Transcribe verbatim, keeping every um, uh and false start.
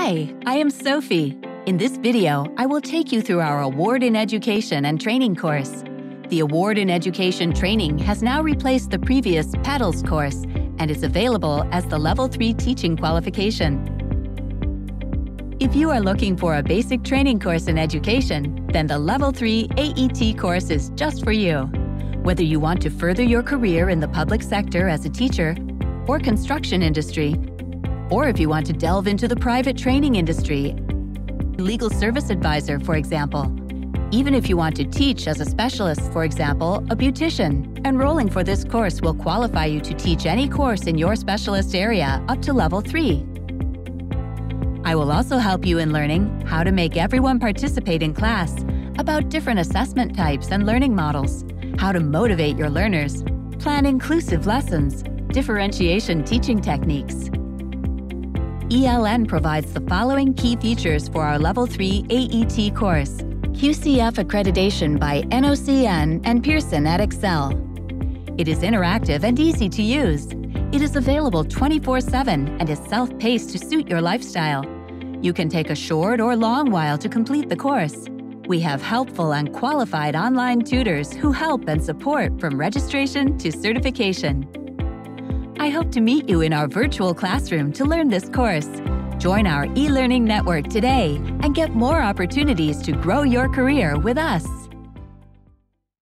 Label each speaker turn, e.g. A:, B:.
A: Hi, I am Sophie. In this video, I will take you through our Award in Education and Training course. The Award in Education Training has now replaced the previous P T L L S course and is available as the Level three teaching qualification. If you are looking for a basic training course in education, then the Level three A E T course is just for you. Whether you want to further your career in the public sector as a teacher or construction industry, or if you want to delve into the private training industry, legal service advisor, for example. Even if you want to teach as a specialist, for example, a beautician, enrolling for this course will qualify you to teach any course in your specialist area up to Level three. I will also help you in learning how to make everyone participate in class, about different assessment types and learning models, how to motivate your learners, plan inclusive lessons, differentiation teaching techniques. E L N provides the following key features for our Level three A E T course: Q C F accreditation by N O C N and Pearson at Excel. It is interactive and easy to use. It is available twenty-four seven and is self-paced to suit your lifestyle. You can take a short or long while to complete the course. We have helpful and qualified online tutors who help and support from registration to certification. I hope to meet you in our virtual classroom to learn this course. Join our e-learning network today and get more opportunities to grow your career with us.